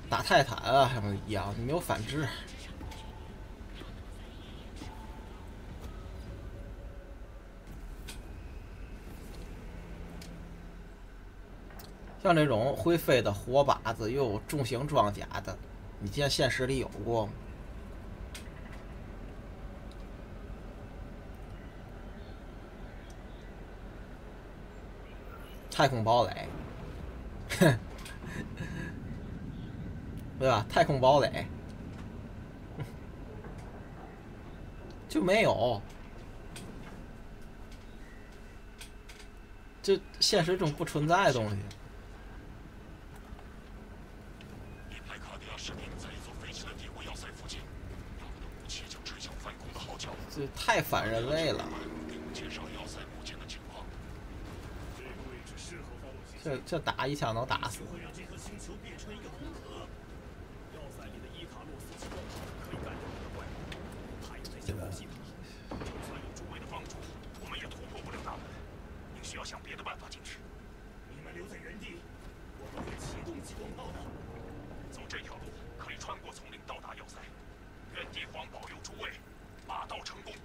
打泰坦啊什么一样，没有反制。像这种会飞的火把子又有重型装甲的，你见现实里有过吗？太空堡垒，对吧？太空堡垒就没有，这现实中不存在的东西。 派卡迪亚士兵在一座废弃的帝国要塞附近，他们的武器就指向反攻的号角。 这太反人类了。 介绍要塞目前的情况。 这打一枪能打死。 会让这颗星球变成一个空壳。要塞里的伊卡洛斯机动可以干掉这个怪物，他也在想攻击它。就算有诸位的帮助，我们也突破不了他们。您需要想别的办法进去。你们留在原地，我们会启动激光炮的。 走这条路可以穿过丛林到达要塞。愿帝皇保佑诸位，马到成功。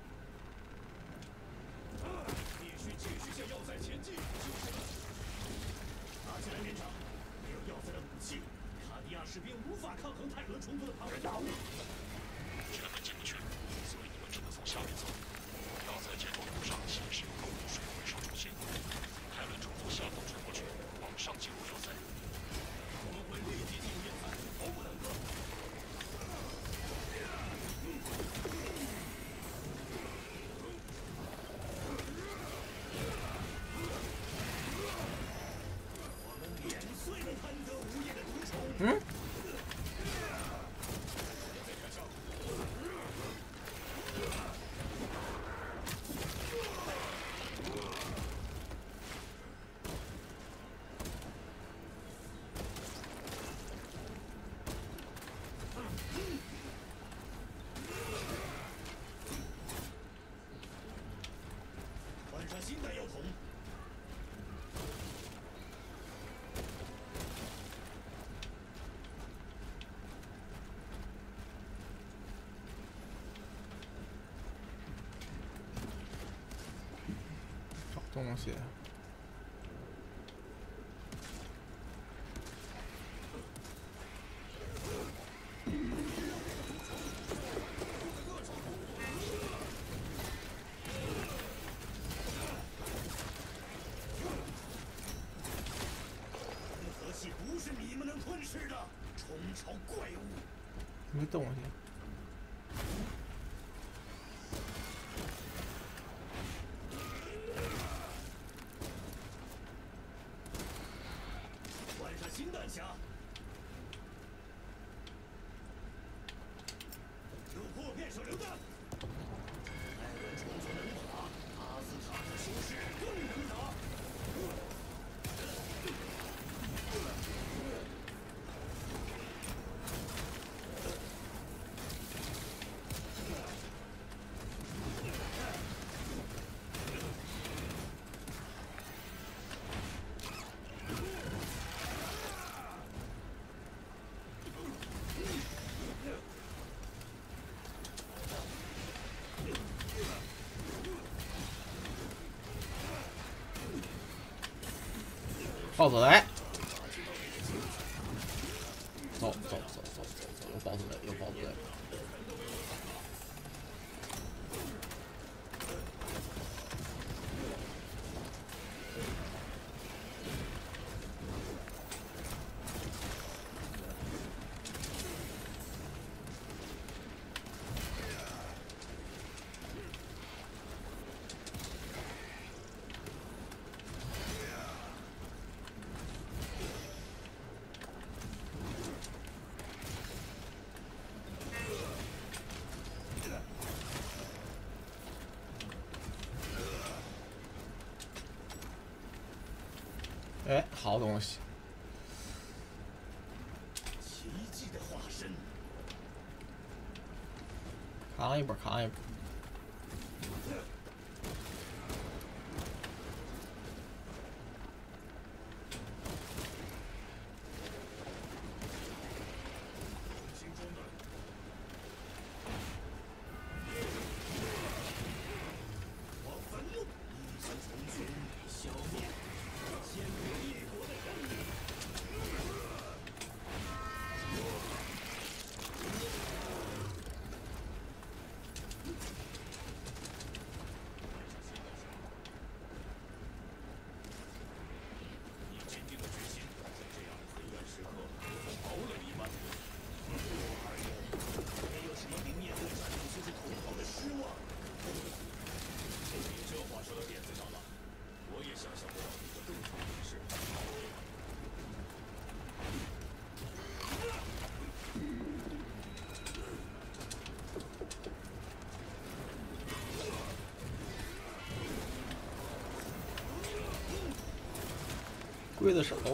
必须继续向要塞前进，就是了。拿起来连长，没有要塞的武器，卡地亚士兵无法抗衡泰伦虫族的庞大武力。 全们进不去，所以你们只能从下面走。要塞建筑路上显示有高度水回收中心，泰伦虫族下头穿过去，往上进入要塞。 我们会立即进入要塞，毫不耽搁。 嗯？ 换上新弹药筒。 找东西。 核系不是你们能吞噬的，虫巢怪物。 没东西。 换上新弹匣。有破片手榴弹。泰伦虫族能打，阿斯塔特修士更能打。 豹子来，走，有豹子来，有豹子来。哎，好东西。 奇迹的化身。 扛一波，扛一波。 刽子手。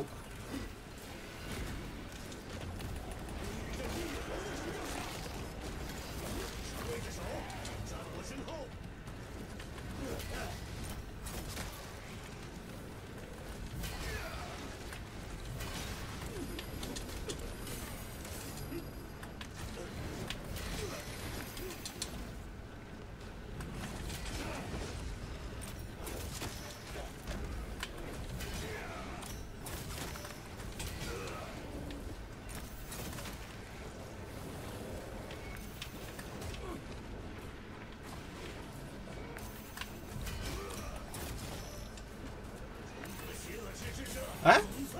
哎，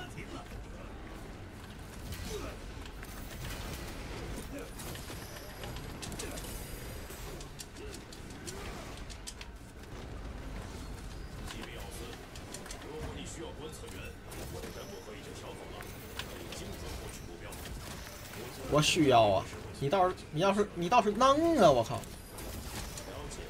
吉米奥斯，如果你需要观测员，我的人部会议就调走了，可以精准获取目标。 我需要啊！你倒是能啊！我靠！ 了解。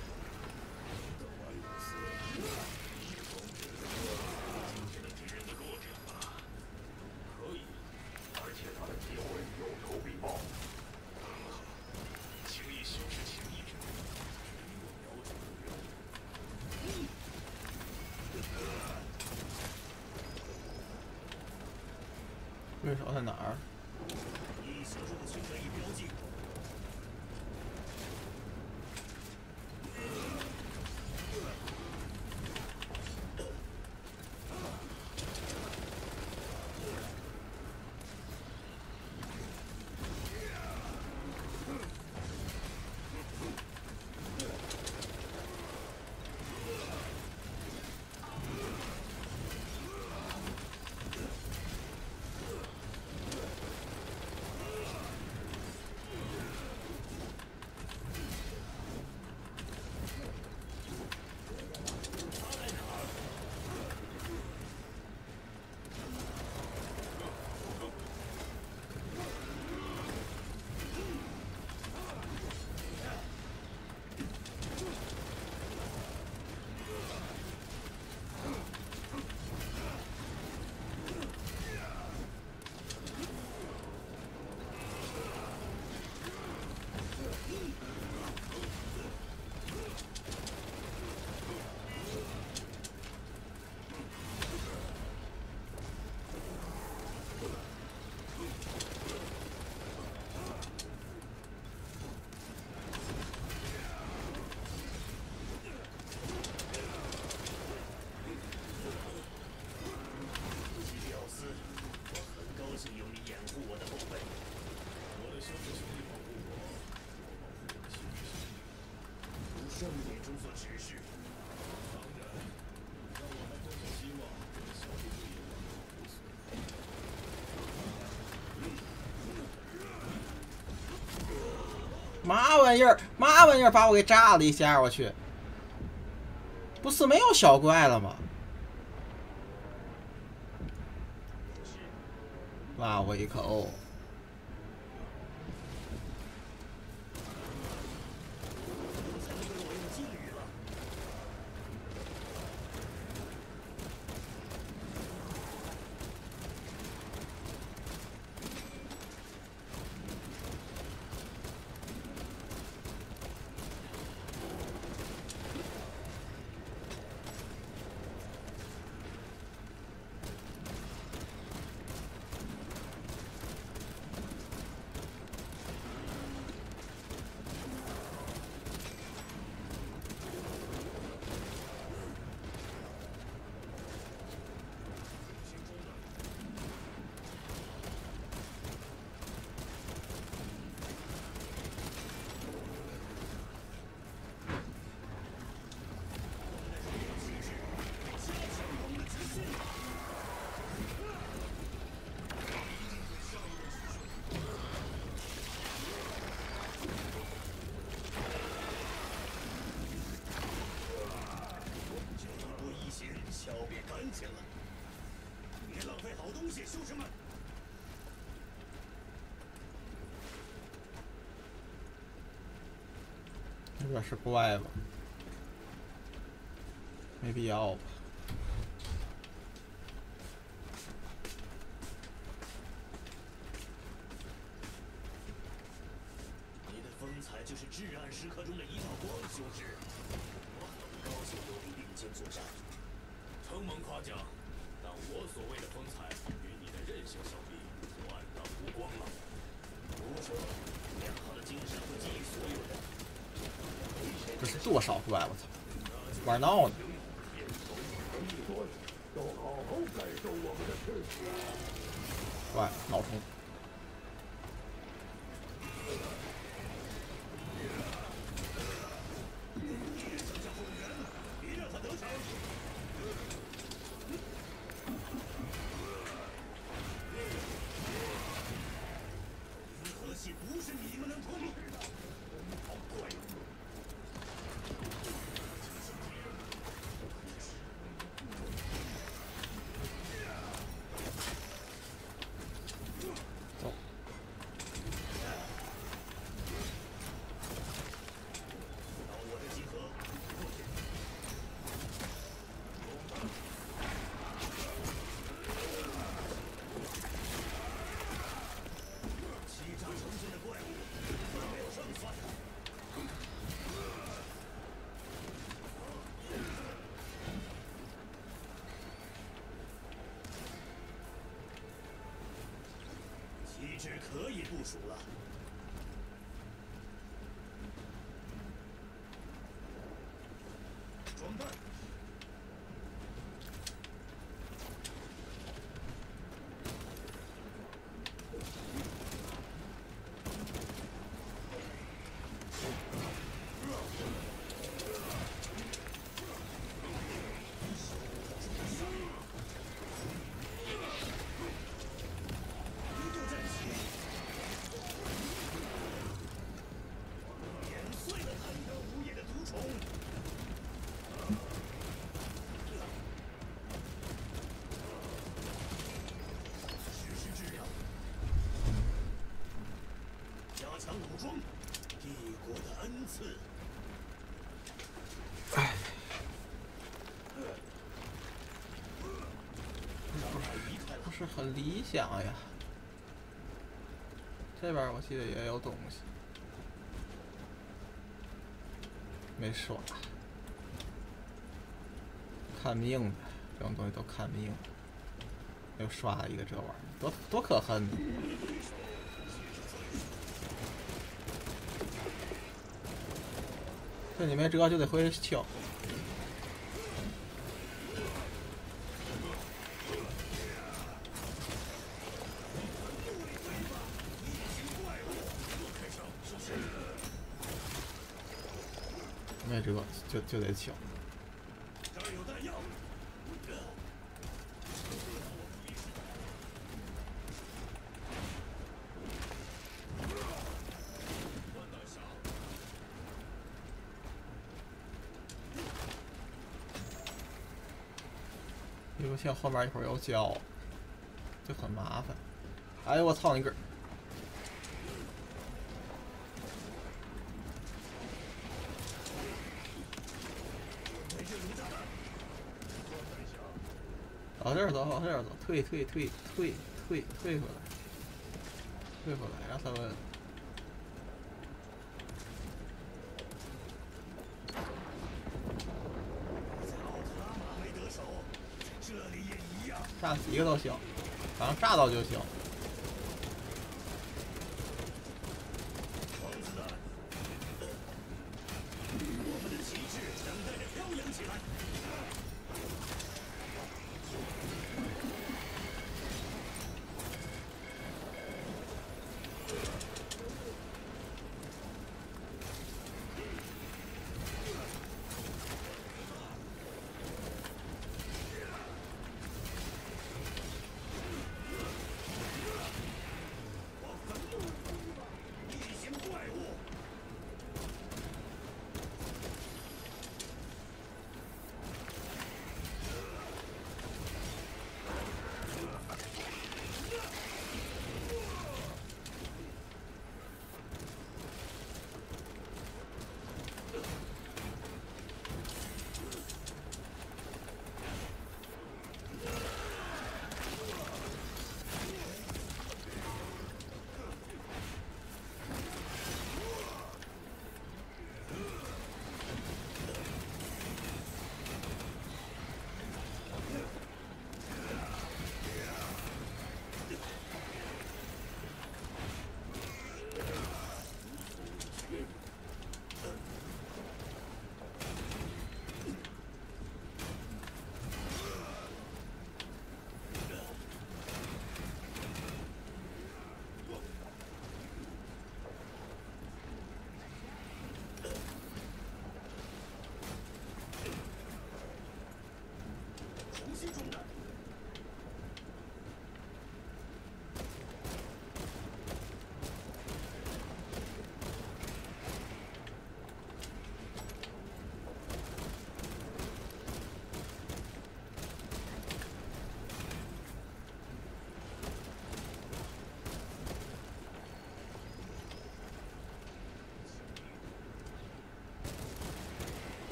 今天的敌人的弱点吧？可以，而且他的机会有仇必报。很好，轻易修饰情谊之后，与我瞄准目标。 对手在哪儿？ 异形入侵的已标记。圣典中所指示。当然，让我们都是希望这个小队队友无所嘛玩意儿？嘛玩意儿？把我给炸了一下！我去，不是没有小怪了吗？挖我一口！ 消灭干净了！别浪费好东西，兄弟们！ 这边是怪吧？没必要吧？ 彩就是至暗时刻中的一道光，兄侄。我很高兴有你并肩作战。承蒙夸奖，但我所谓的风采与你的韧性相比，就黯淡无光了。不说，良好的精神会给予所有人。 这是多少怪？我操！玩闹呢！怪脑虫。 不是你们能控制的，好怪物！ 走。 到我这集合。欺诈成性的怪物，没有胜算。机制可以部署了。装弹。武装，帝国的恩赐。 哎，不是很理想呀。这边我记得也有东西，没刷。看命的，这种东西都看命。又刷了一个这玩意儿，多可恨呢！这你没辙就得回去敲。没辙就得敲。 这儿有弹药。 路线后面一会儿又交，就很麻烦。哎呦我操你个！往这儿走，往这儿走，退回来，让他们。炸几个都行，反正炸到就行。 我们的旗帜等待着飘扬起来。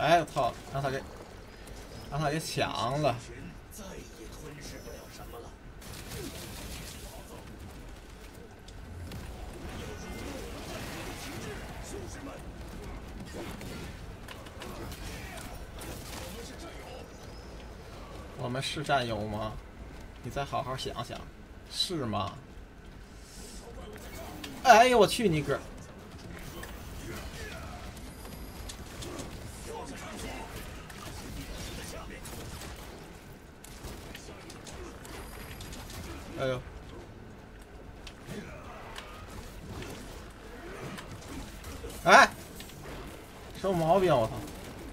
哎，我操！让他给抢了。 再也吞噬不了什么了。修士们， 我们是战友吗？你再好好想想，是吗？哎呦我去你个！哎呦！哎，什么毛病？我操！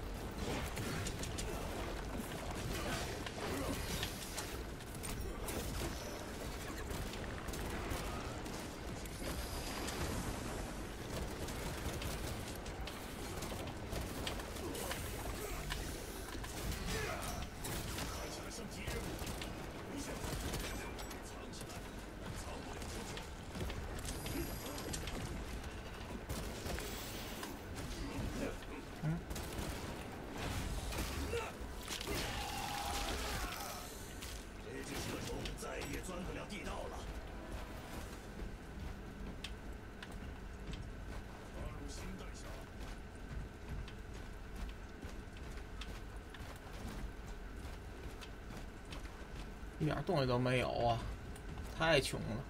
这只蛇虫再也钻不了地道了。发入新弹匣。 一点东西都没有啊，太穷了。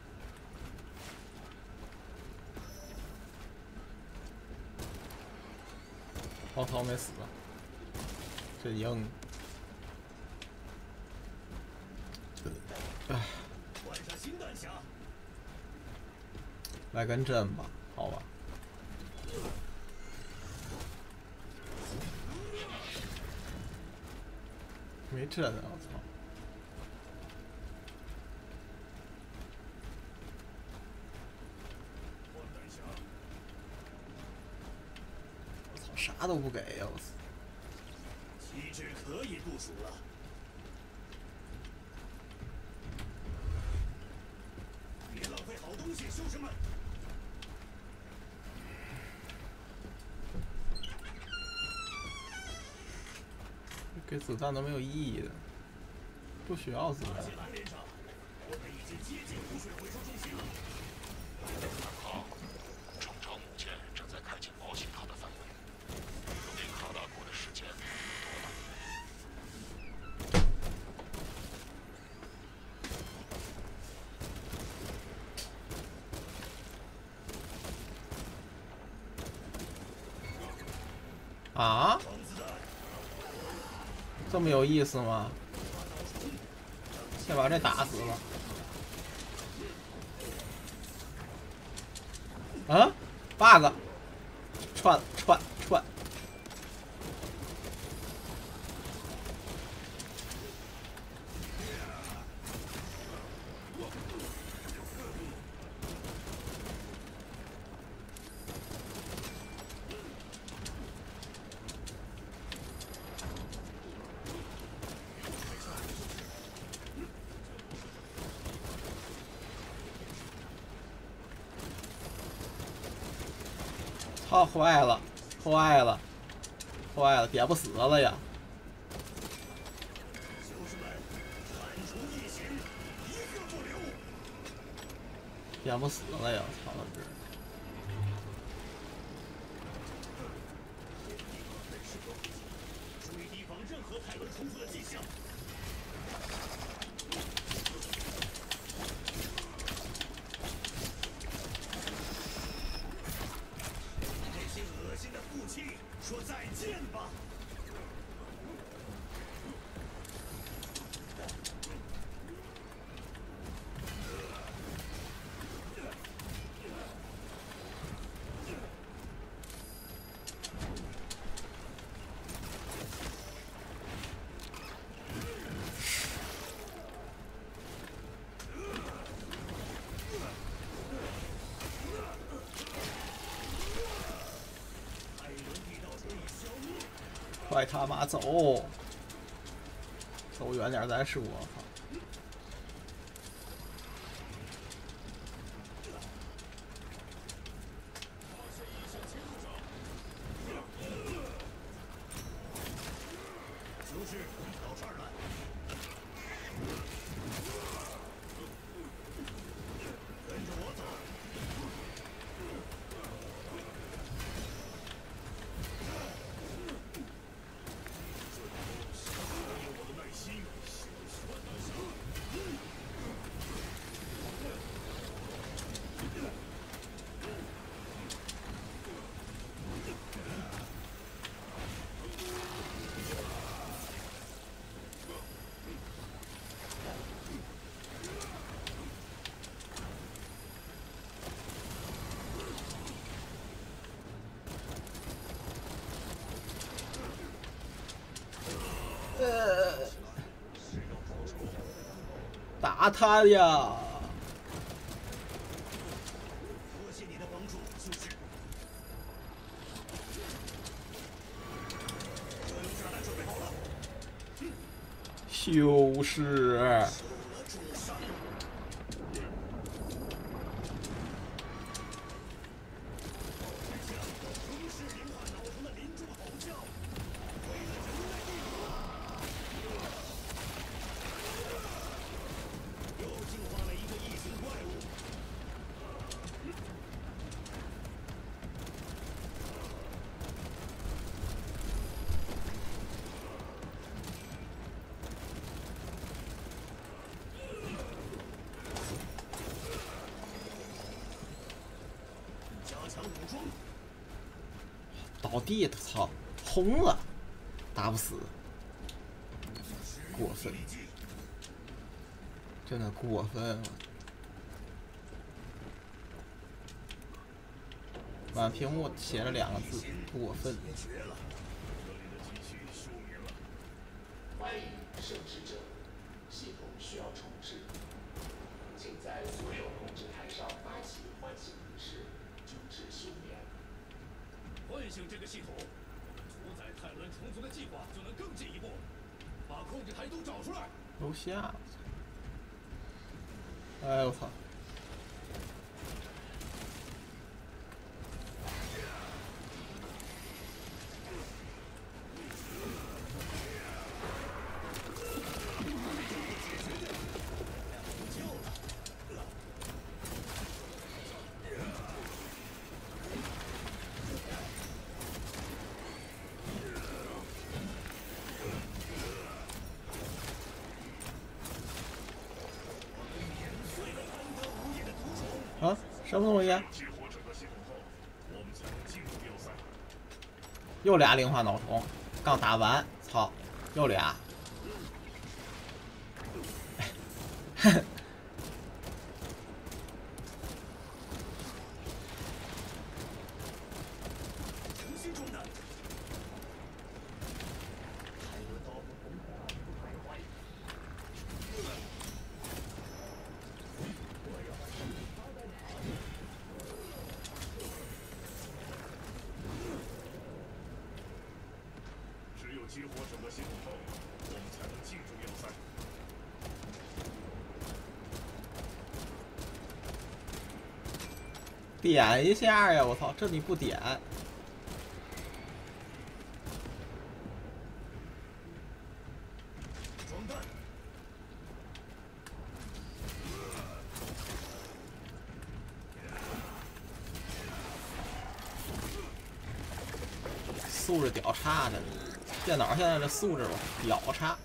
我操，没死，真硬。哎， 换上新弹匣。 来根针吧，好吧。没针啊！我操！ 换弹匣。 我操，啥都不给呀！我操！ 旗帜可以部署了。别浪费好东西，修士们。 给子弹都没有意义的，不需要子弹。 蓝连上，我们已经接近污水回收中心了。 好，成长母舰正在开进保险塔的范围，留给卡达国的时间不多了。 啊？这么有意思吗？先把这打死了。啊 ？bug， 串。操，坏了，点不死了呀！ 修士们，铲除异形，一个不留。 点不死了呀！操他这！ 注意提防任何泰伦冲突的迹象。这些恶心的负气，说再见吧。 快他妈走！走远点再说。 打他呀！ 多谢你的帮助，修士。热熔炸弹准备好了。 修士，倒地，操，红了，打不死，过分，真的过分。满屏幕写了2个字：过分。 欢迎圣职者，系统需要重置，请在所有控制台上发起唤醒仪式，救治休眠。 唤醒这个系统，我们主宰泰伦虫族的计划就能更进一步。把控制台都找出来。 楼下，哎我操！啊，什么东西？又俩灵化脑虫，刚打完，操，又俩。 激活整个系统后，我们才能进入要塞。 点一下呀！我操，这你不点？ 装弹。 素质屌差着呢。电脑现在的素质屌差，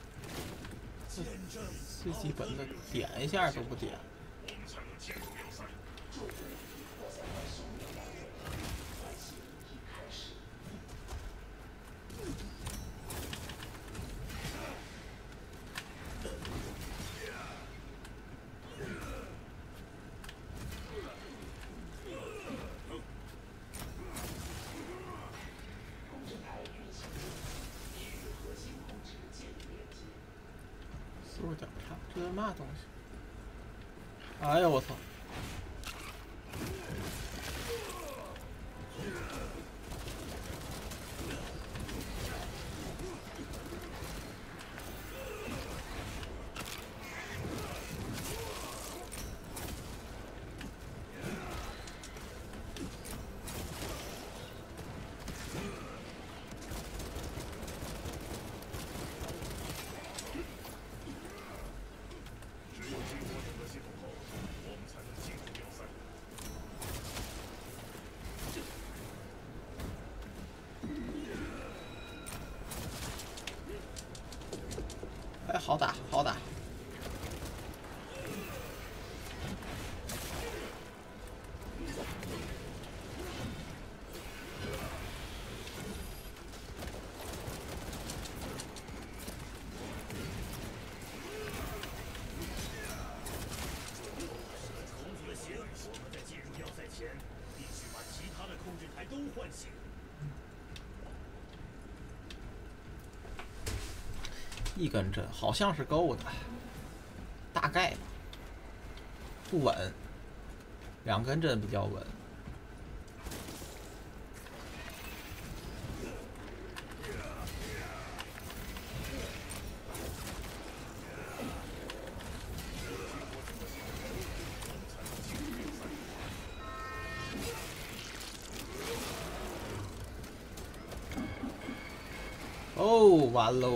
最基本的点一下都不点。素质屌差，这是嘛东西？哎呀，我操！哎，好打，好打。一根针好像是够的，大大概吧，不稳，2根针比较稳。哦，完喽！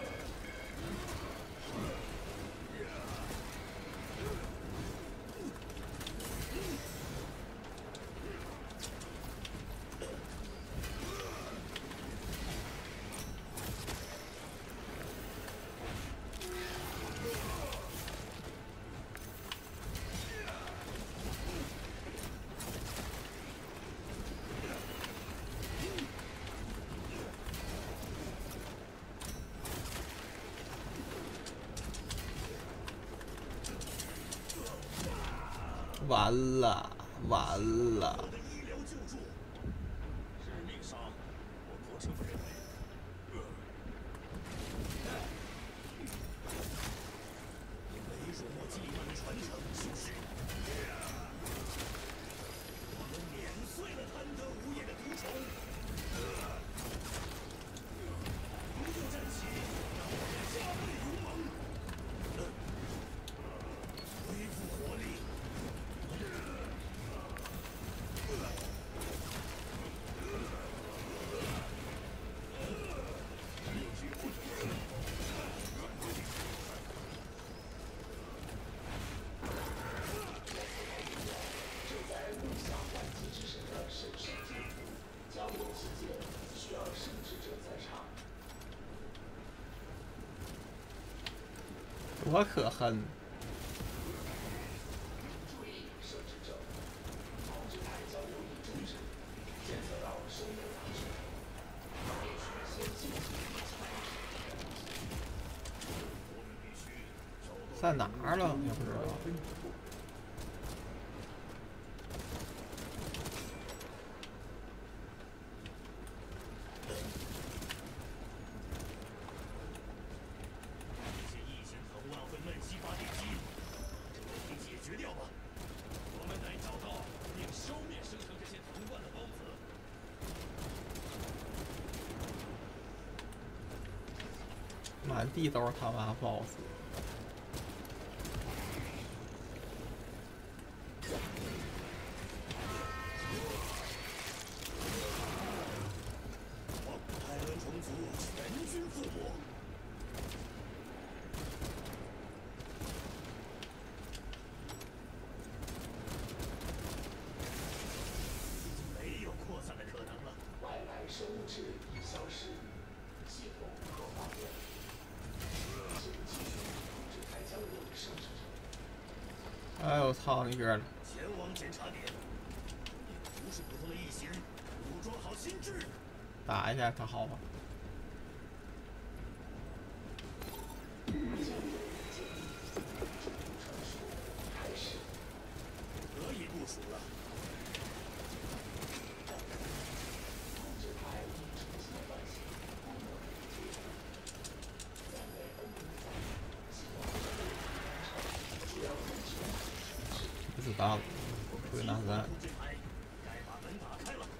完了，完了！ 我的医疗救助，致命伤，我不这么认为。雷索莫基里曼的传承是不是？我们碾碎了贪得无厌的毒虫。不就站起，让我们加倍勇猛，恢复活力。 多可恨！在哪儿了？也不知道。 这些异形藤蔓会闷吸发电机，这个问题解决掉吧。我们得找到并消灭生成这些藤蔓的孢子。 满地都是他妈 BOSS。 泰伦虫族全军覆没。没有扩散的可能了。 外来生物质已消失，系统可发电。请继续控制台江流生殖者。 哎呦操你个！ 前往检查点。你不是普通的异形，武装好心智。 打一下可好吧？ 可以部署了。 不知道了，回拿三。 控制台，该把门打开了。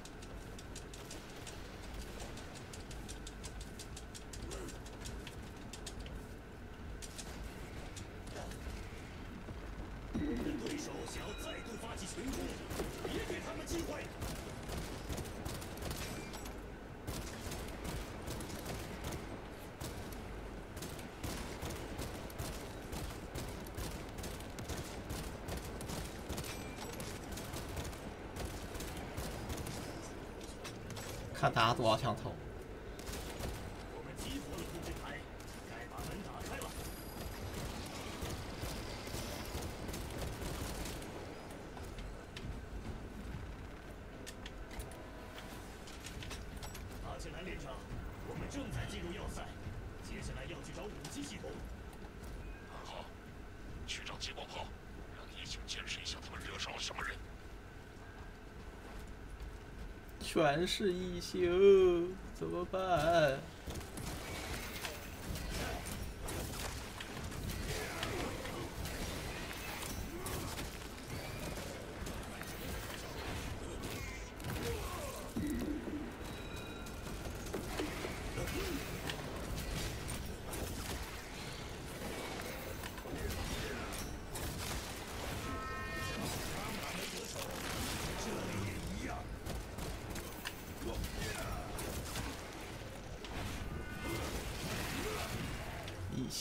对手想要再度发起群攻，别给他们机会。 看打多少枪头。 我们激活了控制台，该把门打开了。阿切兰连长，我们正在进入要塞，接下来要去找武器系统。 很好，去找激光炮，让异形见识一下他们惹上了什么人。 全是异形，怎么办？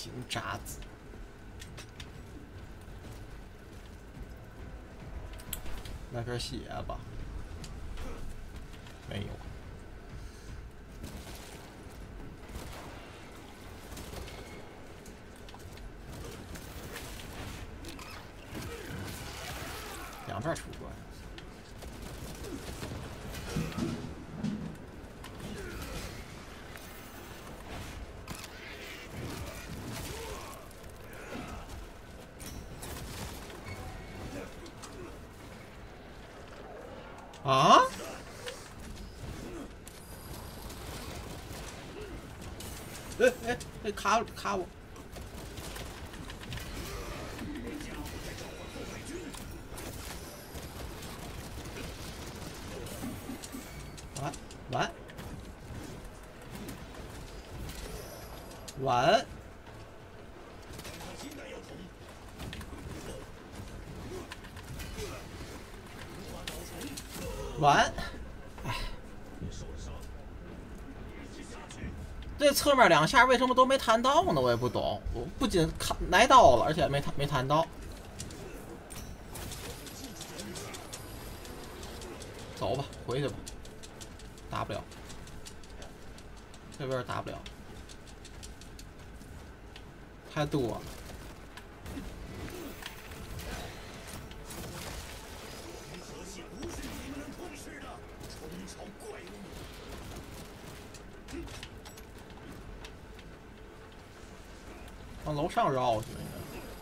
行渣子。来瓶血吧，没有。两边出关。啊！哎，卡我！完！哎，这侧面2下为什么都没弹到呢？我也不懂。我不仅挨到了，而且没弹到。走吧，回去吧，打不了。这边打不了，太多了。往楼上绕去应该。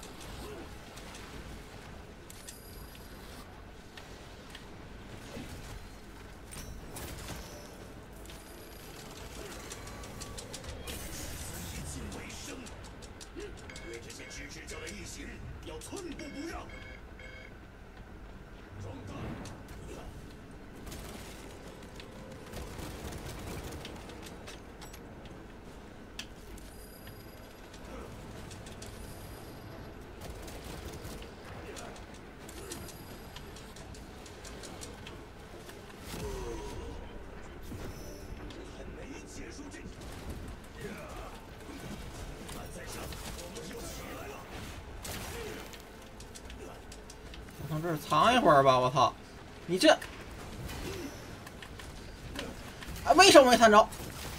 往这儿藏一会儿吧，我操！你这，啊，为什么没弹着？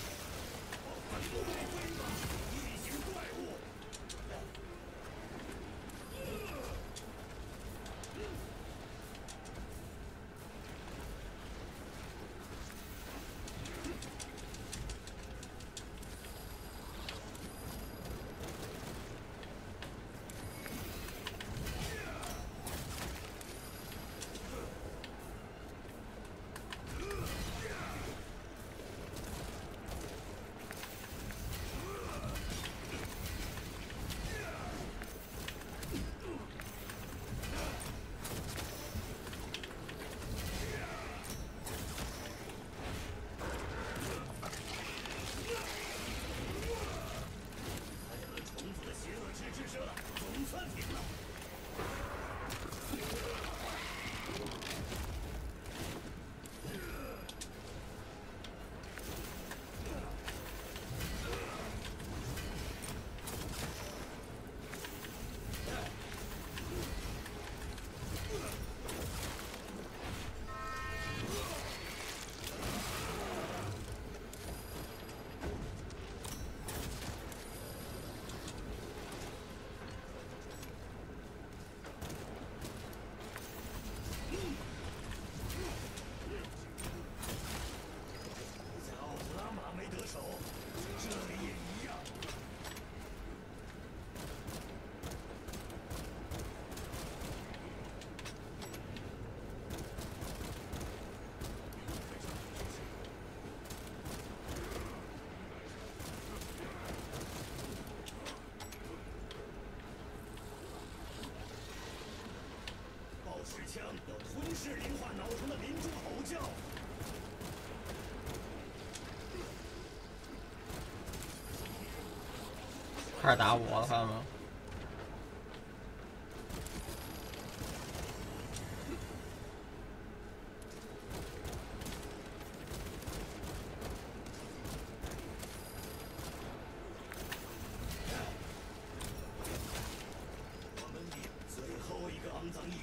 持枪要吞噬灵化脑虫的林中吼叫。 开始打我了，看到没有？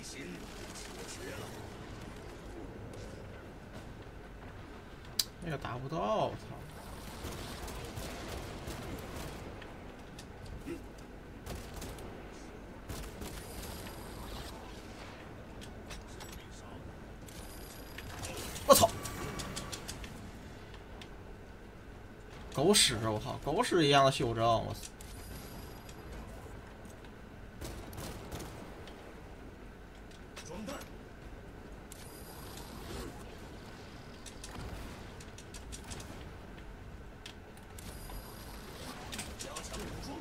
心解决了。 那个打不到，我操！我操！狗屎！我操，狗屎一样的修正！我操！ 装弹。加强武装。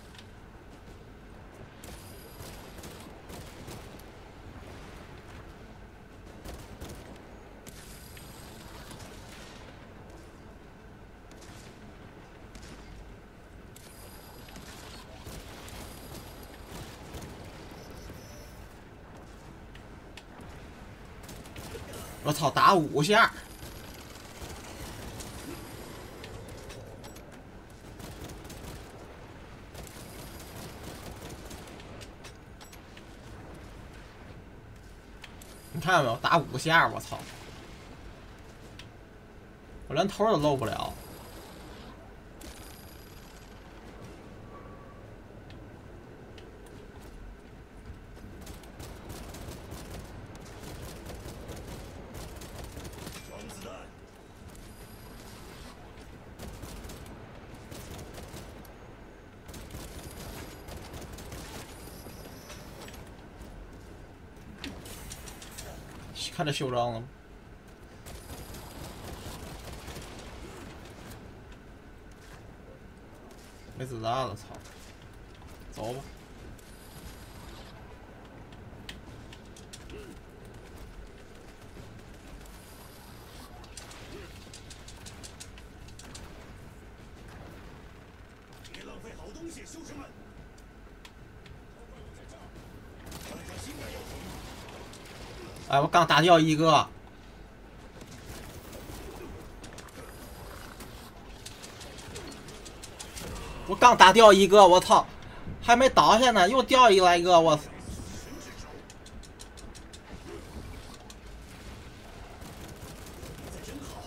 我操，打5下！你看到没有？打5下，我操！我连头都露不了。 装子弹。 看这修正了吗？没子弹了，操！走吧。 别浪费好东西，修士们。看看新的药桶。 哎，我刚打掉一个。我刚打掉一个，我操，还没倒下呢，又掉来一个，我操！ 真好。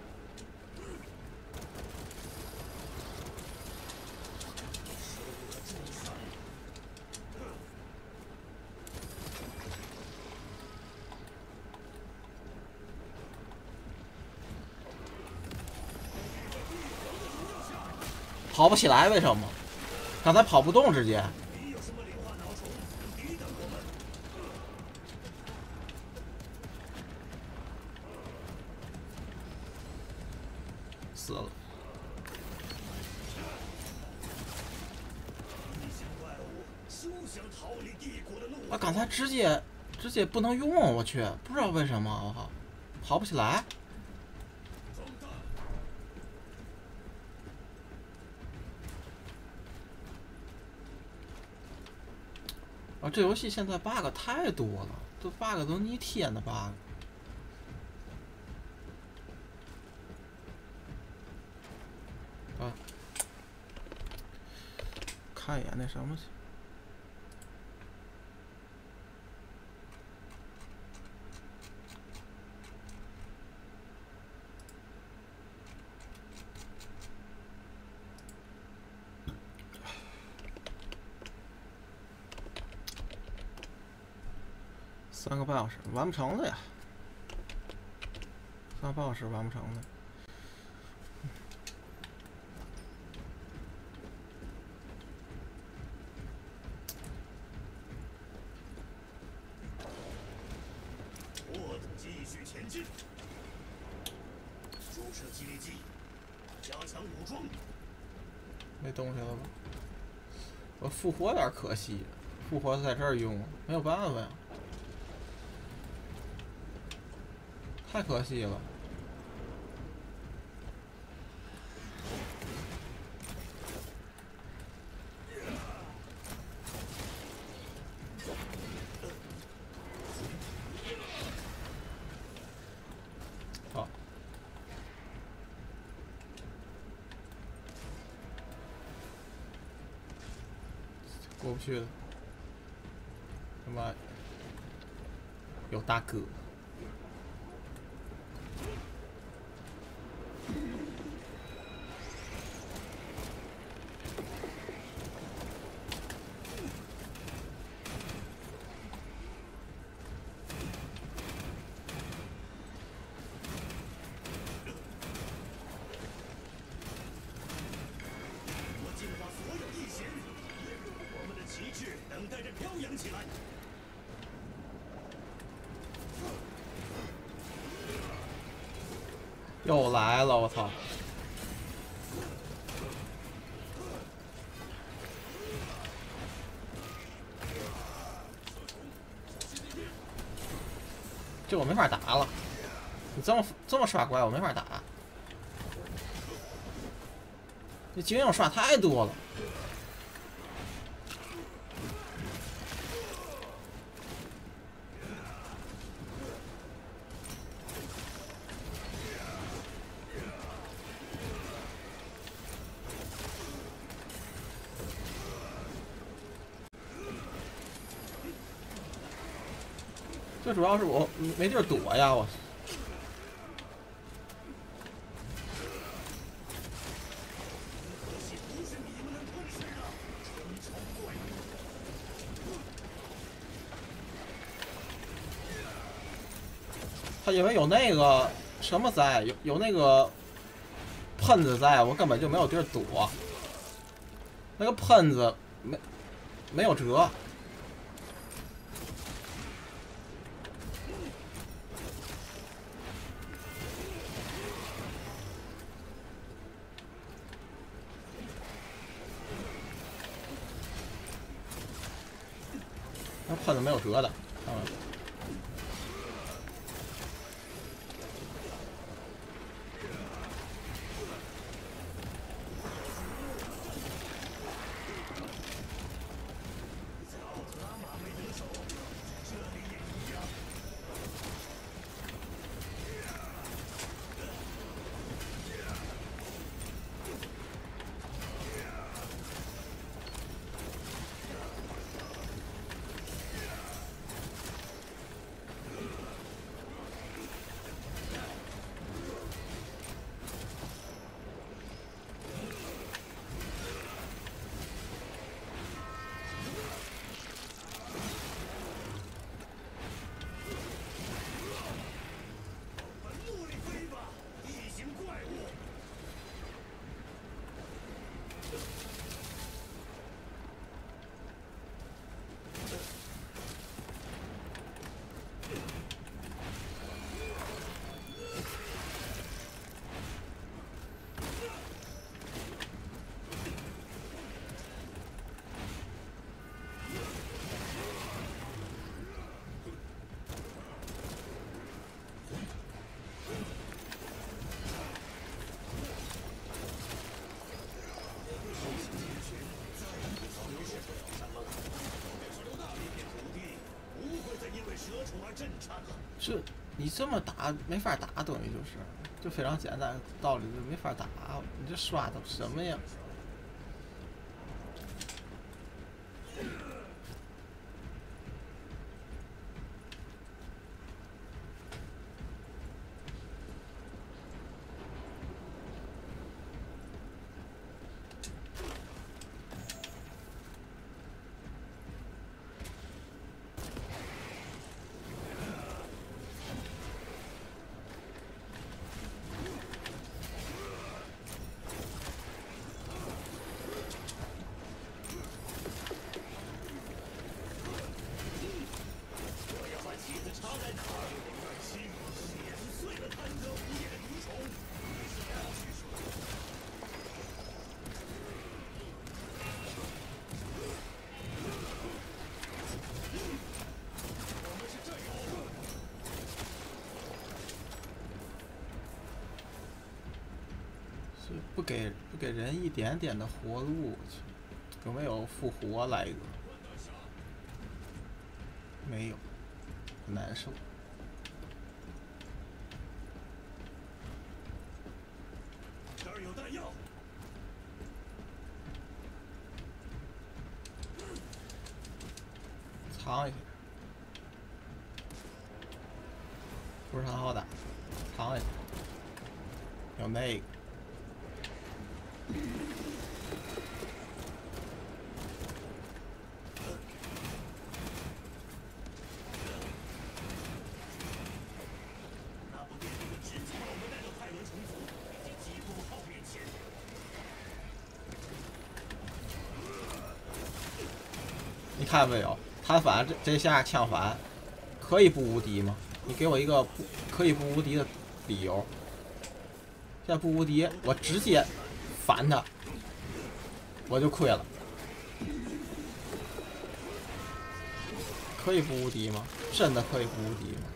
跑不起来，为什么？刚才跑不动，直接。 你有什么硫化脑虫能抵挡我们？ 死了。 异形怪物休想逃离帝国的怒火。 我刚才直接不能用，我去，不知道为什么，我靠，跑不起来。 装弹。 啊，这游戏现在 bug 太多了，这 bug 都逆天的 bug。啊，看一眼那什么去。3个半小时完不成了呀，3个半小时完不成了。 我继续前进。注射激励剂，加强武装。 没东西了吧？我复活有点可惜，复活在这儿用，没有办法呀，太可惜了。好，过不去了，他妈！ 有大哥。 我净化所有异形，我们的旗帜等待着飘扬起来。 又来了，我操！这我没法打了，你这么刷怪我没法打，这精英刷太多了。最主要是我没地儿躲呀，我。他因为有那个什么在，有那个喷子在，我根本就没有地儿躲。那个喷子没有辙。那喷子没有辙的，这你这么打没法打，等于就非常简单道理，就没法打。你这刷的什么呀？不给人一点点的活路，有没有复活来一个？没有，很难受。 这儿有弹药。 藏一下。 不是很好打，扛一下。有那个。你看没有？他反这下枪反，可以不无敌吗？你给我一个可以不无敌的理由。现在不无敌，我直接反他，我就亏了。可以不无敌吗？真的可以不无敌吗？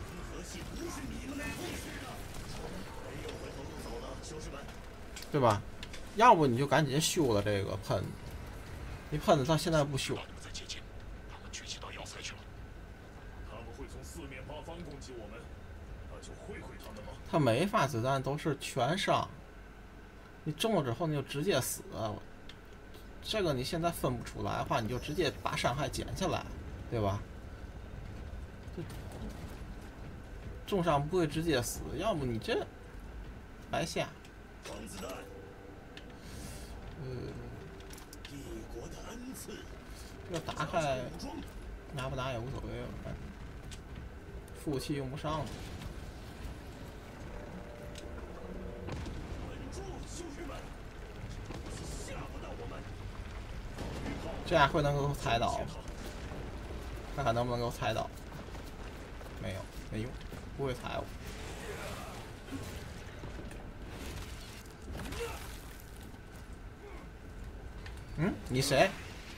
对吧？要不你就赶紧修了这个喷子，你喷子到现在不修。 在接近，他们聚集到要塞去了。 他们会从四面八方攻击我们，那就会他们吧。 他每一发子弹都是全伤，你中了之后你就直接死。这个你现在分不出来的话，你就直接把伤害减下来，对吧？重伤不会直接死，要不你这白瞎。这打开拿不拿也无所谓，反正服务器用不上了。这样会能够踩倒，看看能不能够踩倒。没有，没用，不会踩我。嗯，你谁？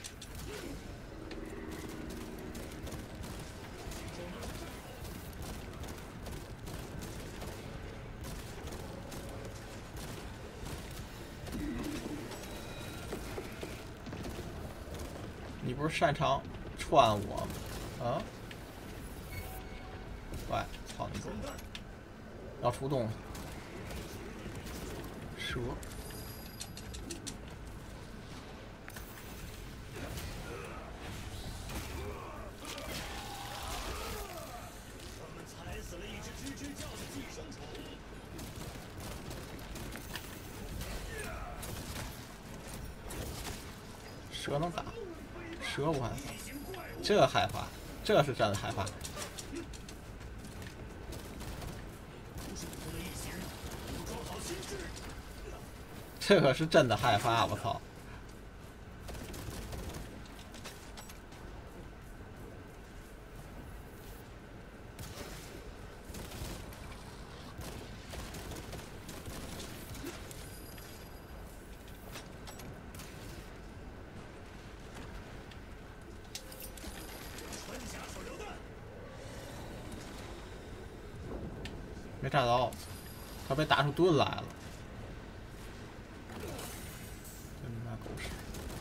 你不是擅长穿我吗？啊？喂，操你狗！要出东西，蛇。蛇能打，蛇不害怕，这害怕，这是真的害怕。这个是真的害怕，我操！没炸到，他被打出盾来了。真他妈狗屎！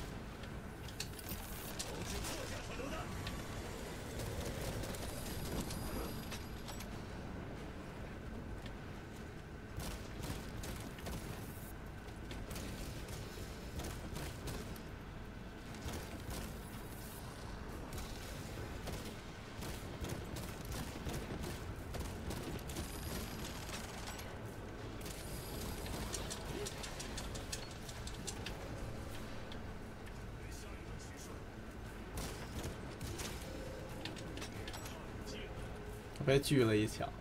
被狙了一枪，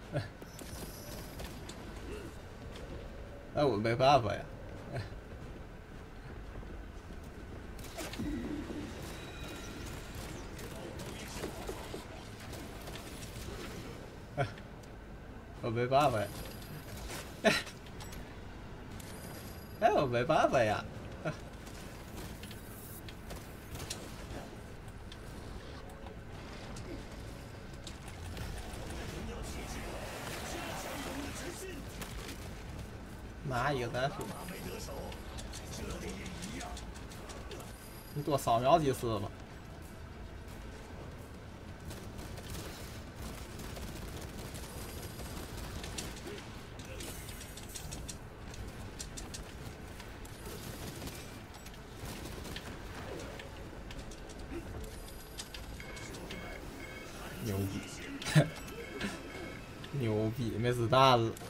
哎，我没办法呀。我没办法呀。哎，我没办法呀。拿一个再说。你多扫描几次吧。牛逼！ 牛逼，没子弹了，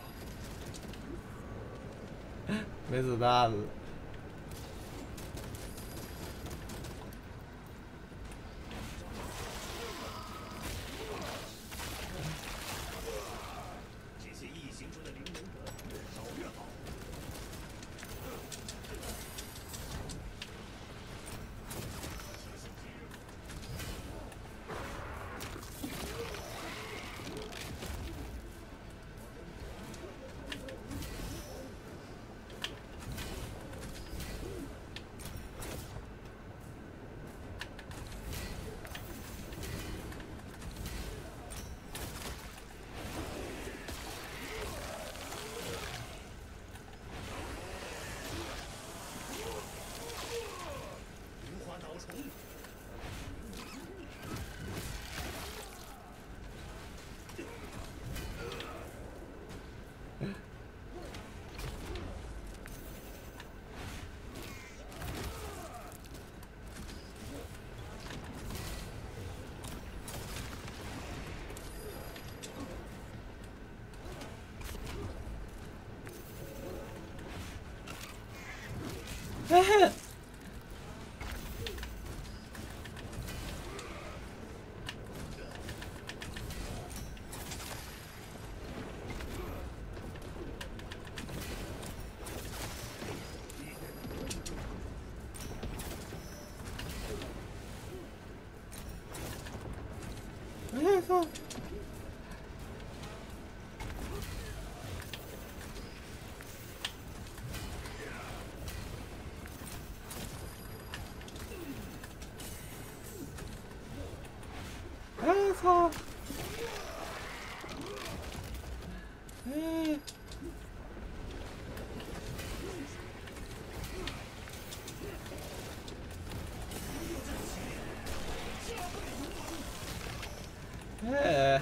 没子弹了。 这些异形中的灵能者越少越好。无花岛虫。 哎操！哎操！哎！哎！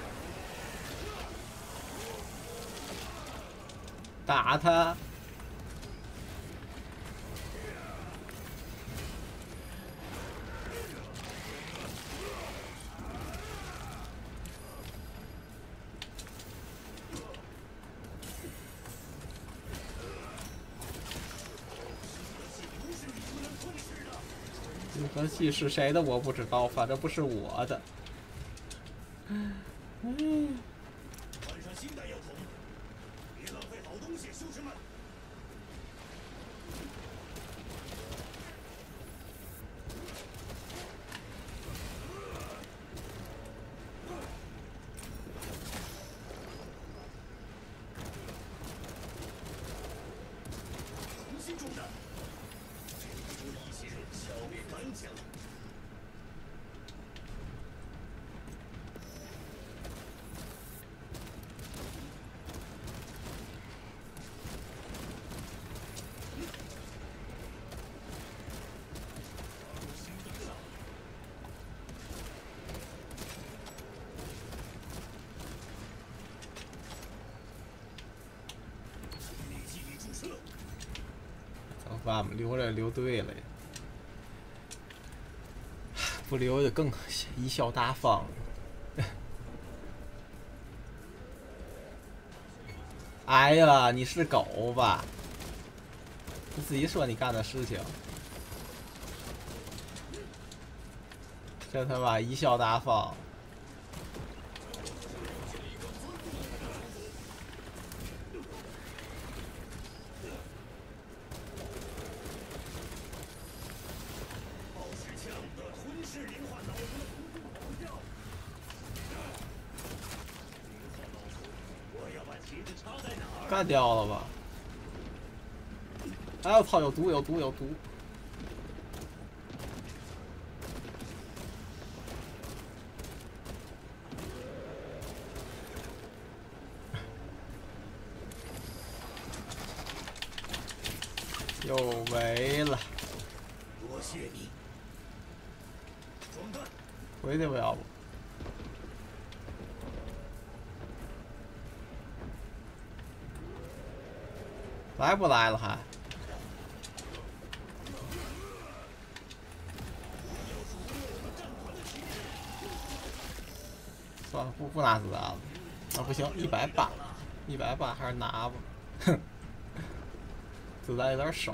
打他！这颗系是谁的我不知道，反正不是我的。嗯。 换上新弹药筒，别浪费好东西，兄弟们！重新中弹，这一波异形消灭干净了。 怎么办？留着留对了呀，不留就更贻笑大方了。哎呀，你是狗吧？你自己说你干的事情，这他妈贻笑大方。干掉了吧！哎我操，有毒有毒有毒！又没了。 多谢你。装弹。 回去不要不？来不来了还？算了，不拿子弹了。 啊不行，180还是拿吧，哼，子弹有点少，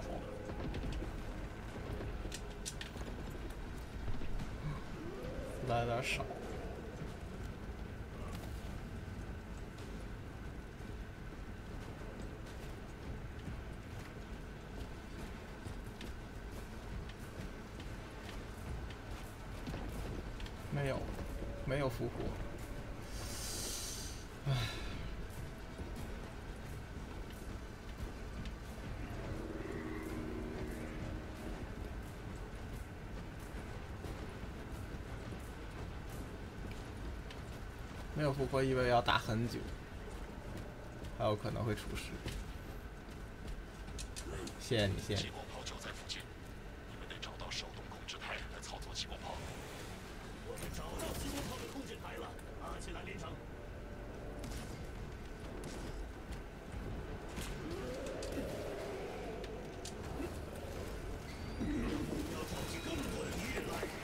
子弹有点少。没有复活，唉。没有复活意味要打很久，还有可能会出事。谢谢你，谢谢你。 激光炮就在附近，你们得找到手动控制台来操作激光炮。 我们找到激光炮的控制台了，阿奇兰连长。要召集更多的敌人来。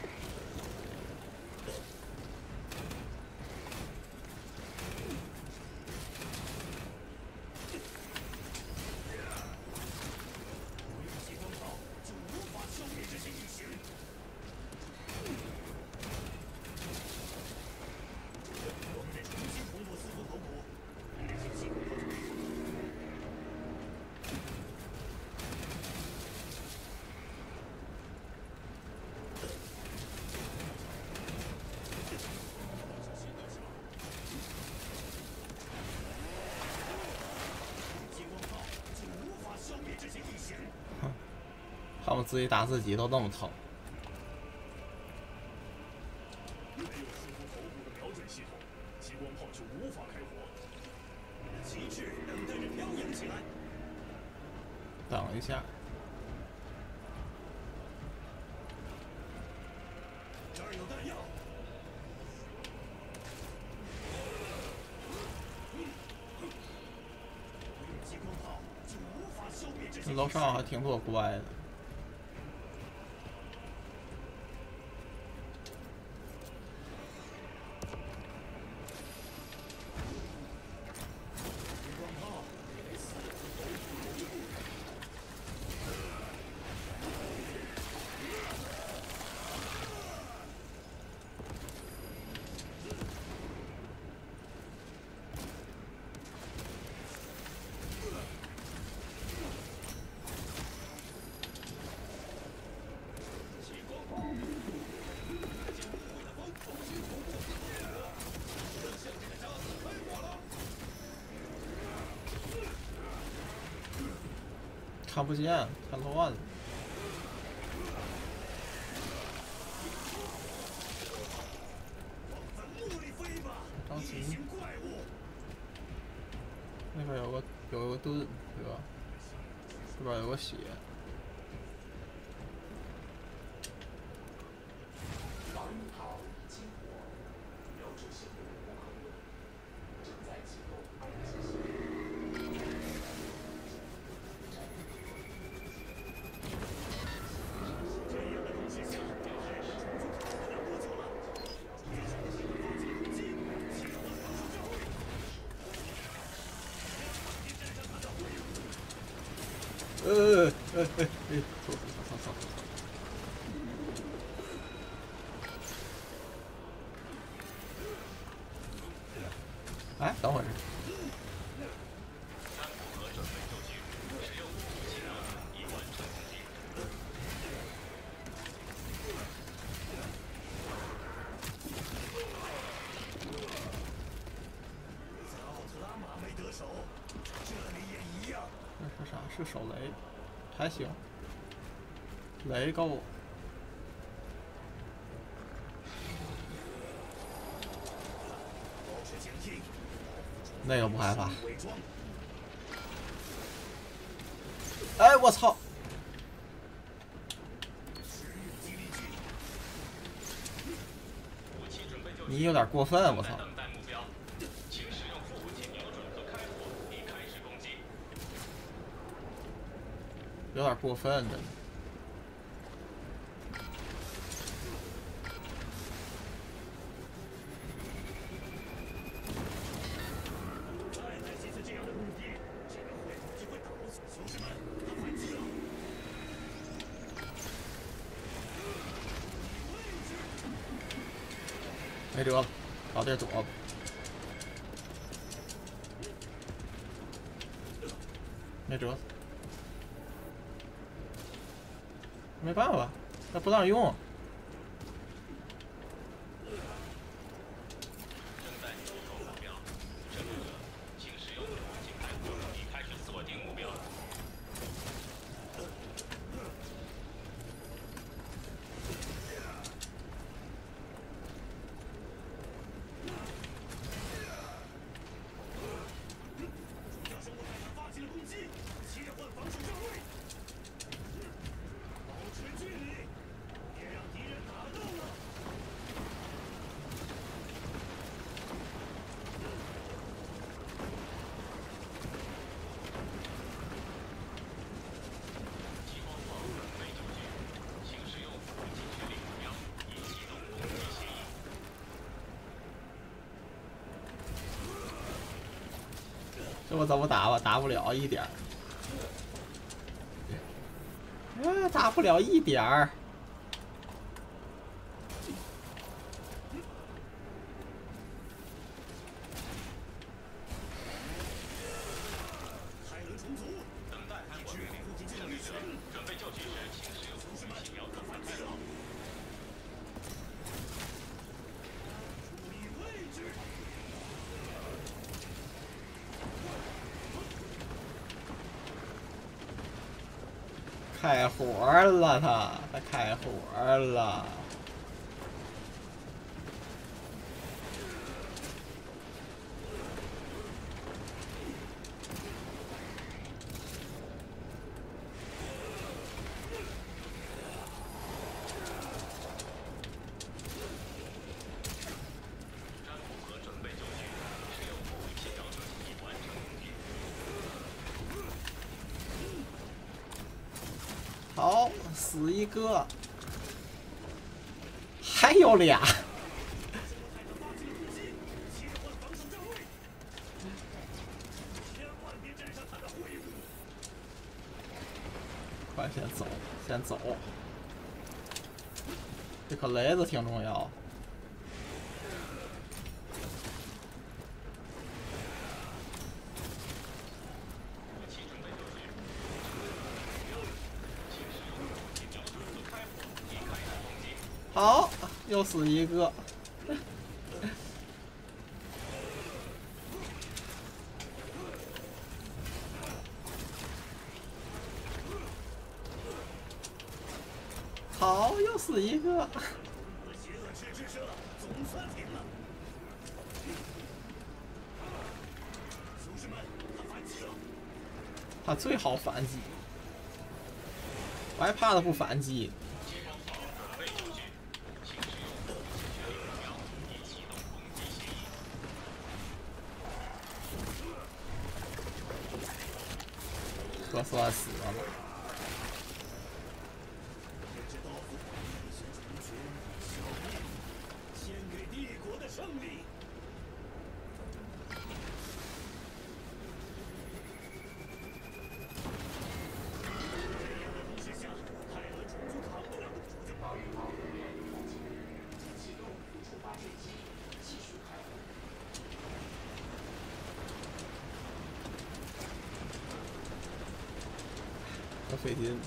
不用激光炮就无法消灭这些异形。我们得重新重复四副头骨，这些激光炮就可以了。激光炮就无法消灭这些异形。 他们自己打自己都那么疼。 没有四副头骨的瞄准系统，激光炮就无法开火。旗帜等待着飘扬起来。 等一下， 这儿有弹药。不用激光炮就无法消灭这些异形。 楼上还挺多怪的。 激光炮给四副头骨留住。激光炮，将部位的风重新同步。让向前的渣子开火了。 看不见，太乱了。 往坟墓里飞吧，异着急形怪物。 那边有个盾，对吧？这边有个血。 防炮激活，标志性不可用，正在启动二级系统。 这样的攻势下，海的种族逃不了多久了。接下来是个发起攻击，启动防守之后。敌阵上看到。 操！哎，等会儿。 三符合准备就绪，使用武器技能已完成攻击。 在奥特拉玛没得手，这里也一样。 那是啥？是手雷，还行。雷够。 保持警惕。 那个不害怕。 伪装。 哎，我操！ 使用激励剂。 武器准备就绪。 你有点过分，我操！ 等待目标，请使用副武器瞄准和开火，以开始攻击。 有点过分，真的。 没辙了，找地儿躲吧。没辙，没办法，他不让用。这我怎么打吧？打不了一点儿。打不了一点儿。开火了他开火了。好，死一个，还有俩。快，先走，先走。这颗雷子挺重要。好，又死一个。好，又死一个。他最好反击，我还怕他不反击。可算死了。 献给帝国的胜利。 多费劲。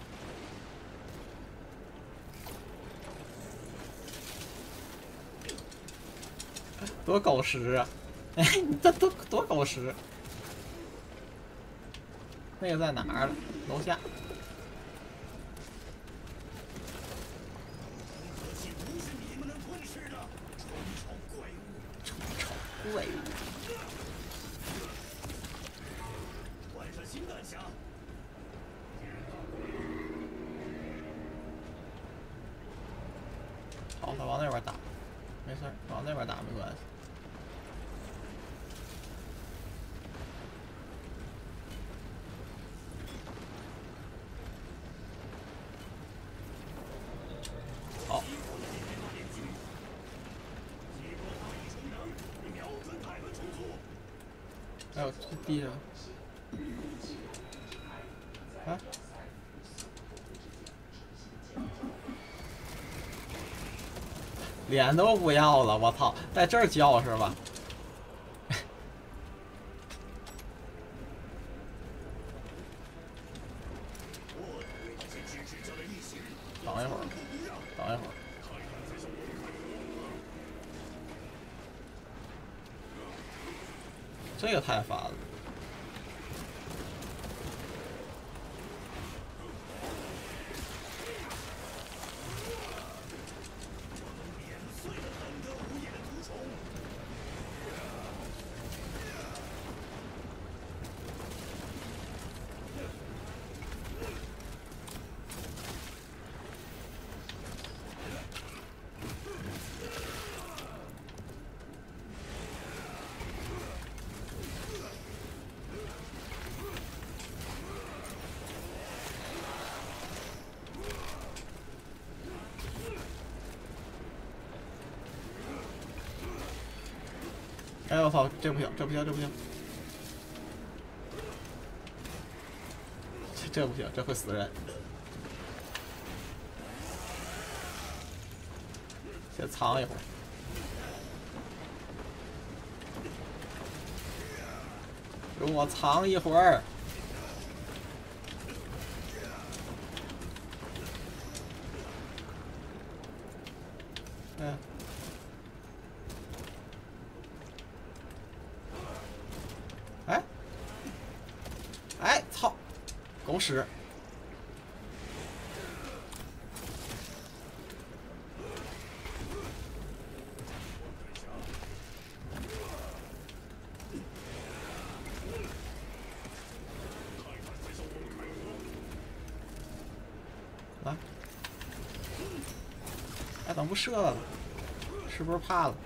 多狗食啊！哎，你这多狗食！那个在哪儿了？楼下。虫草怪物。 换上新弹匣。 好，他往那边打，没事儿，往那边打没关系。好。还有这地上。啊？ 脸都不要了，我操，在这儿叫是吧？等一会儿，等一会儿。这个太烦了。哎我操，这不行，这不行，这不行，这不行，这会死人。先藏一会儿。给我藏一会儿。嗯。哎。哎，操！狗屎！来。哎，怎么不射了？是不是怕了？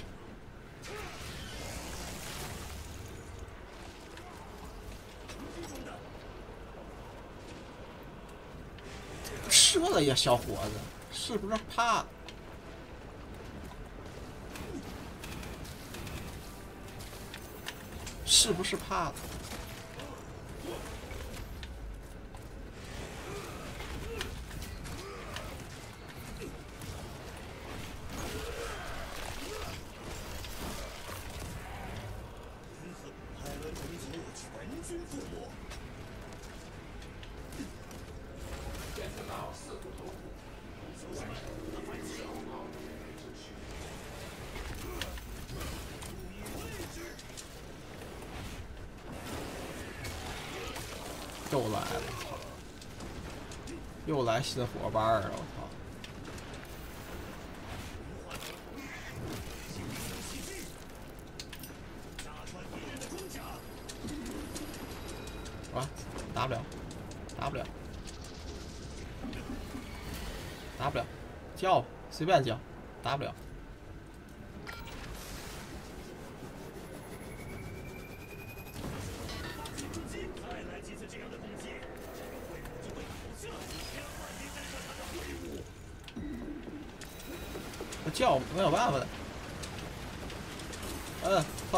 射了呀，小伙子，是不是怕？是不是怕了？又来了，操！又来新伙伴了，我操！啊，打不了，打不了，打不了，叫随便叫，打不了。叫没有办法的。操！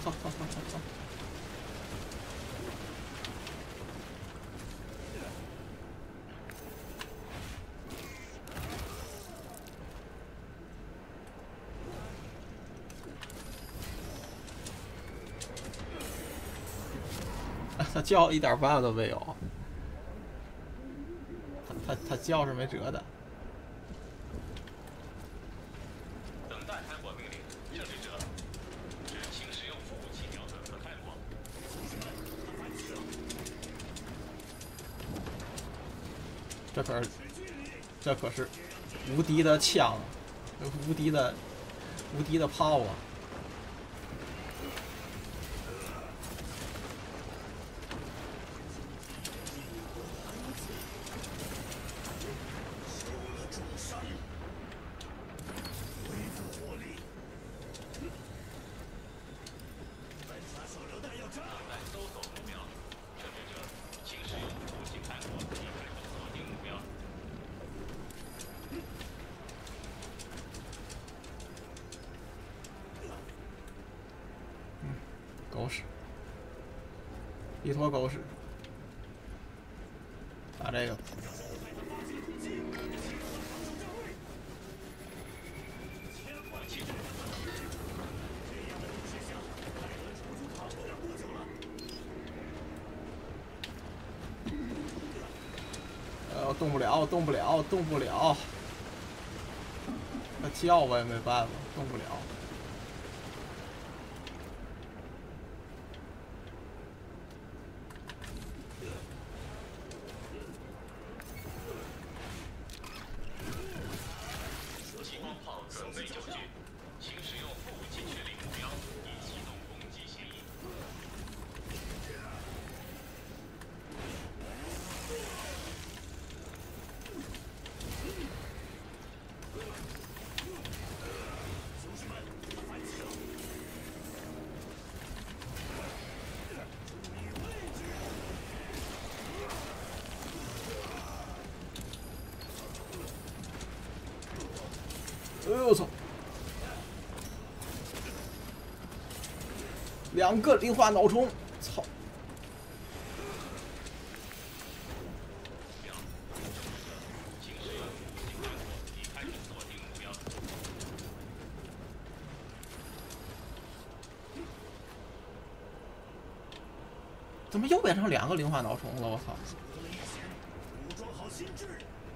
他叫一点办法都没有，他叫是没辙的。 等待开火命令，这里者，请使用服务器瞄准和开火。 这可是无敌的枪，无敌的炮啊！狗屎，一坨狗屎。打这个。 动不了，动不了，动不了。他叫我也没办法，动不了。 激光炮准备就绪，请使用副武器确立目标，以启动攻击协议。 兄弟们，反击了！注意位置！ 哎呦我操！2个磷化脑虫，操！ 请使用副武器开火，以开始锁定目标。 怎么又变成2个磷化脑虫了？我操！ 得了一些，武装好心智。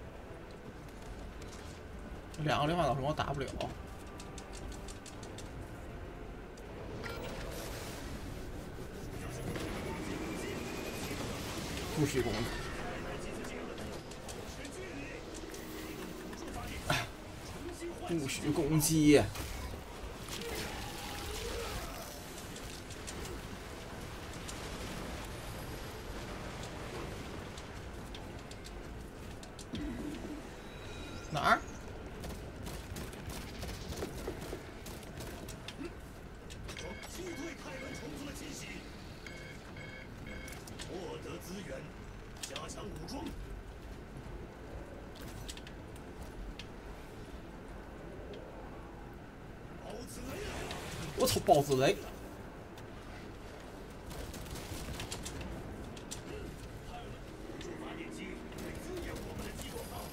2个磷化脑虫我打不了。不许攻击！不许攻击！哪儿？ 击退泰伦虫族的侵袭，获得资源，加强武装。孢子雷来了！ 我操，孢子雷！ 泰伦，辅助发电机会滋养我们的激光炮。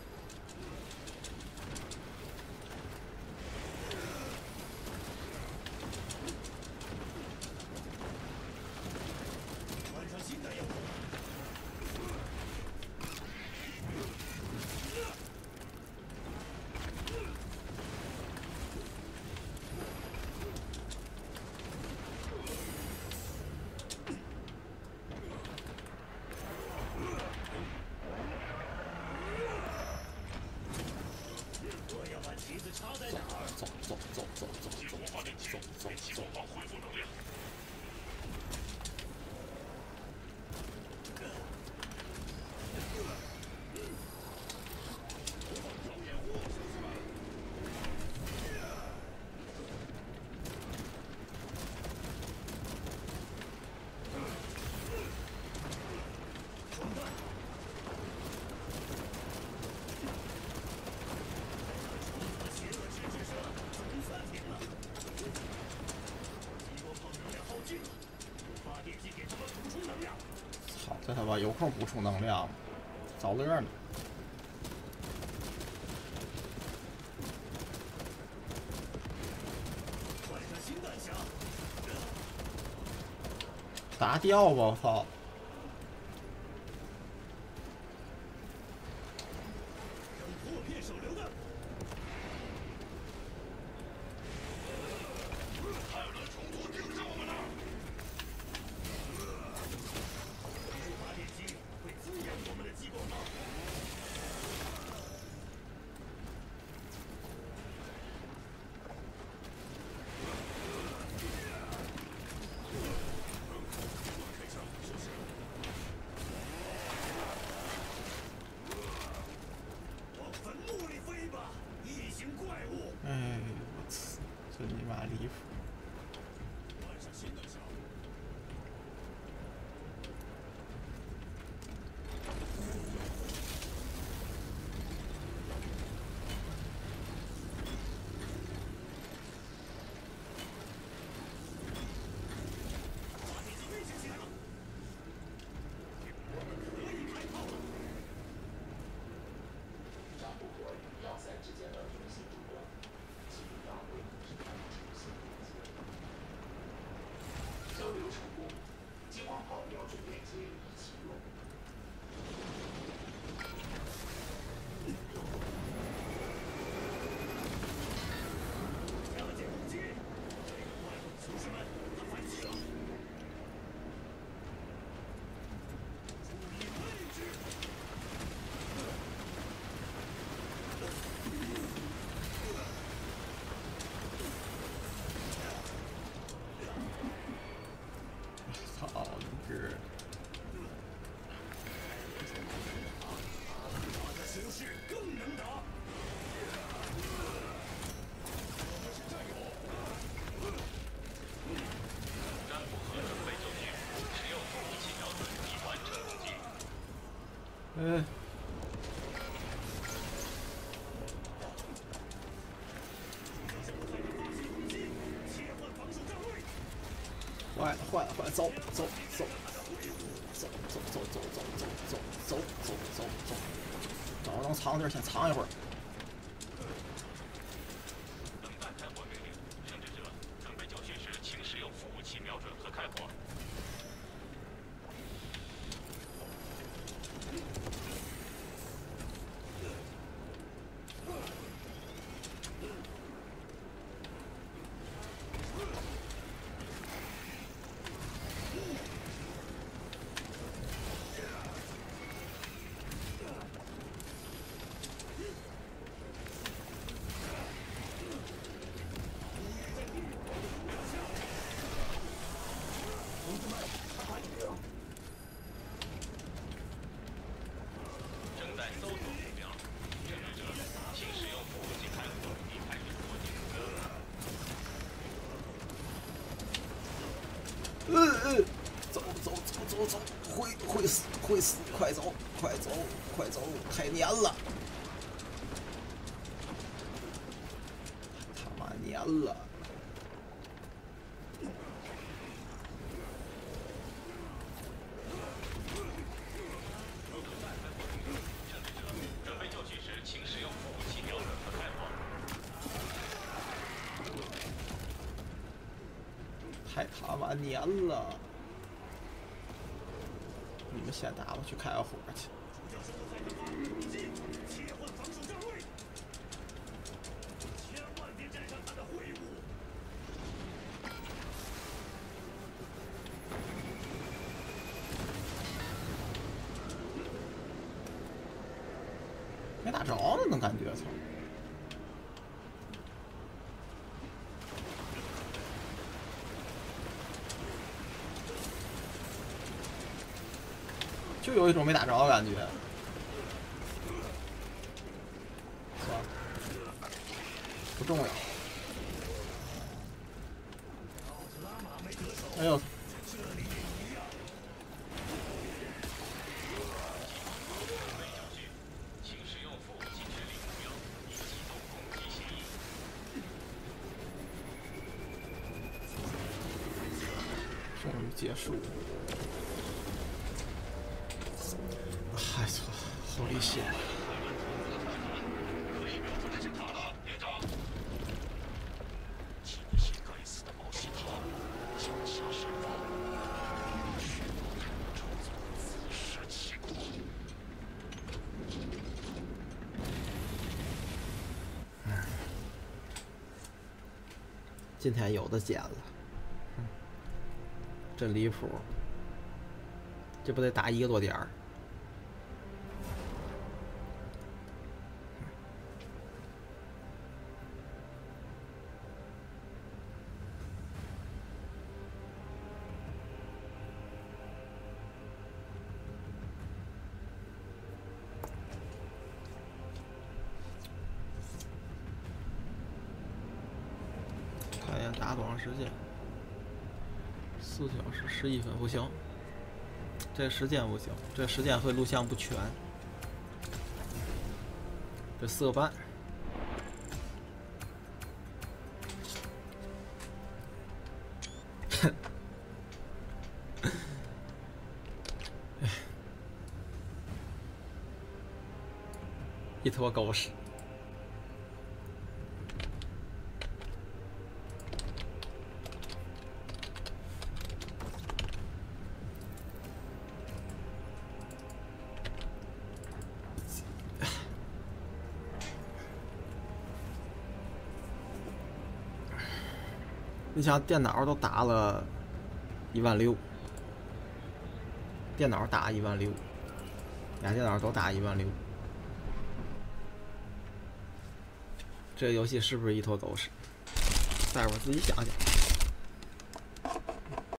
换上新弹药库。我要把旗子插在哪儿？ 走走走走走激活发电机，为激光炮恢复能量。 邪恶之之蛇总算停了。激光炮能量耗尽了，发电机给他们补充能量。 操，这他妈有空补充能量，找乐呢。 换上新弹匣， 打掉吧，我操！ 让破片手榴弹。 泰伦虫族就在我们那儿。 发电机会滋养我们的激光炮。往坟墓里飞吧，异形怪物！ 哎，我操，真你妈离谱！ 换上新弹匣。发电机运行起来了，我们可以开炮了。 上部和要塞之间的中心主要，基本上会是中心连接。交流成功，激光炮标准链接已启用。 嗯。换，走，找能藏地儿先藏一会儿。 等待开火命令，控制者准备就绪时，请使用服务器瞄准和开火。正在搜索目标，控制者，请使用服务器开火，以开始火警。 走，会死，快走，太黏了，他妈黏了。 准备就绪时，请使用服务器瞄准和开火。 太他妈黏了！你们先打，我去开个火去。 切换防守站位，千万别沾上他的秽物。 没打着呢，能感觉操！就有一种没打着的感觉。算了，不重要。哎呦！ 请使用服务器指令目标，以启动攻击协议。 终于结束。哎操！好危险！ 这些该死的毛细塔，脚下深挖，创造自食其果。 今天有的捡了，真离谱！这不得打1个多点儿？看一眼打多长时间？4小时11分，不行，这时间不行，这时间会录像不全。这4个半。一坨狗屎。你想电脑都打了16000，电脑打16000，俩电脑都打16000，这个游戏是不是一坨狗屎？待会儿自己想想。